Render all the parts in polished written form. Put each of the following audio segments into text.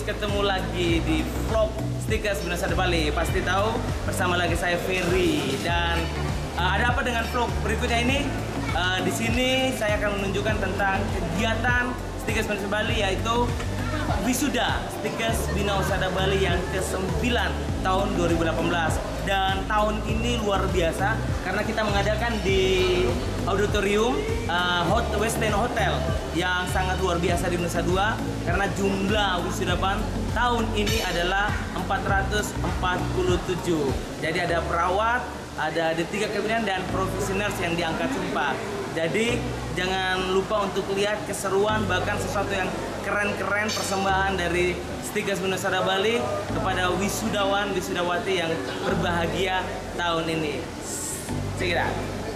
ketemu lagi di vlog Stickers Bina Usada Bali. Pasti tahu bersama lagi saya Ferry, dan ada apa dengan vlog berikutnya ini? Di sini saya akan menunjukkan tentang kegiatan Stickers Bina Usada Bali, yaitu wisuda Stickers Bina Usada Bali yang ke-9 tahun 2018. Dan tahun ini luar biasa karena kita mengadakan di auditorium West End Hotel yang sangat luar biasa di Nusa Dua, karena jumlah wisudawan tahun ini adalah 447. Jadi ada perawat, ada D3 Kebinan dan profesional yang diangkat sumpah. Jadi jangan lupa untuk lihat keseruan, bahkan sesuatu yang keren-keren, persembahan dari Stickers Bina Usada Bali kepada wisudawan wisudawati yang berbahagia tahun ini. Check it out.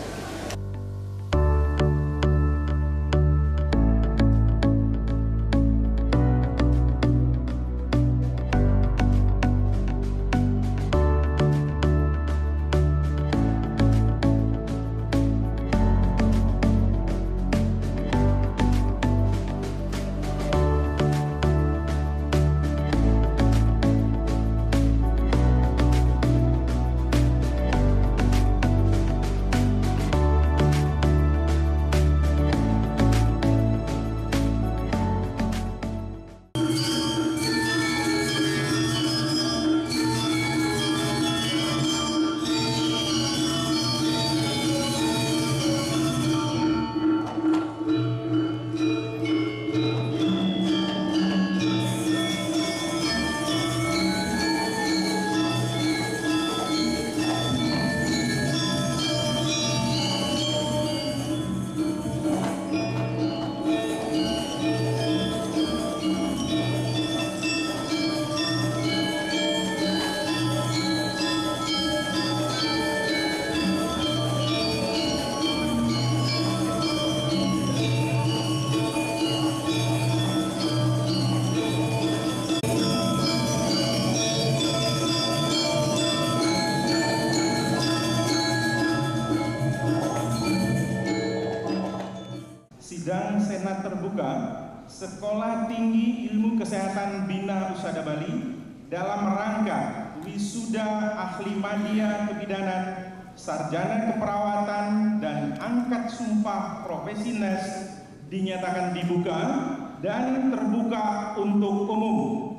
Sidang Senat Terbuka Sekolah Tinggi Ilmu Kesehatan Bina Usada Bali dalam rangka wisuda ahli madya kebidanan, sarjana keperawatan, dan angkat sumpah profesi nes dinyatakan dibuka dan terbuka untuk umum.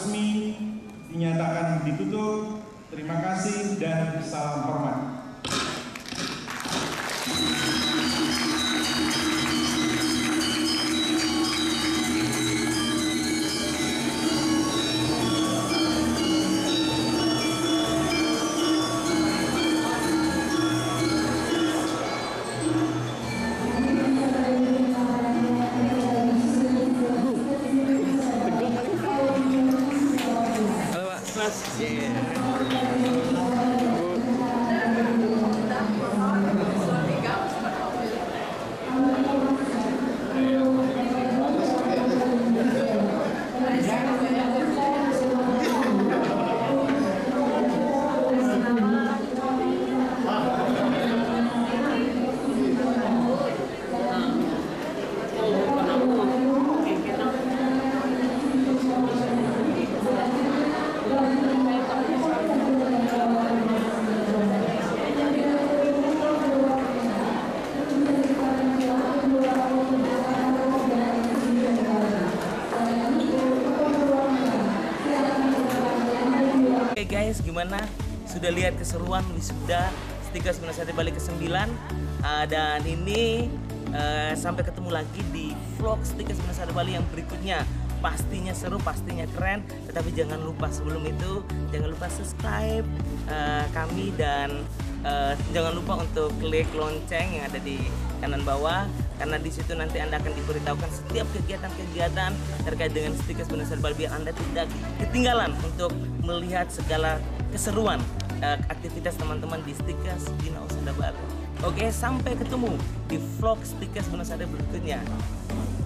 resmi dinyatakan ditutup. Terima kasih dan salam hormat. Oke guys, gimana? Sudah lihat keseruan wisuda Stikas Gunasari Bali ke-9 dan ini sampai ketemu lagi di vlog Stikas Gunasari Bali yang berikutnya. Pastinya seru, pastinya keren. Tetapi jangan lupa sebelum itu, jangan lupa subscribe kami dan jangan lupa untuk klik lonceng yang ada di kanan bawah, karena di situ nanti Anda akan diberitahukan setiap kegiatan-kegiatan terkait dengan Stikas Gunasari Bali biar Anda tidak ketinggalan untuk melihat segala keseruan aktivitas teman-teman di Stikas Bina Usada Bali. Oke, sampai ketemu di vlog Stikas Gunasari berikutnya.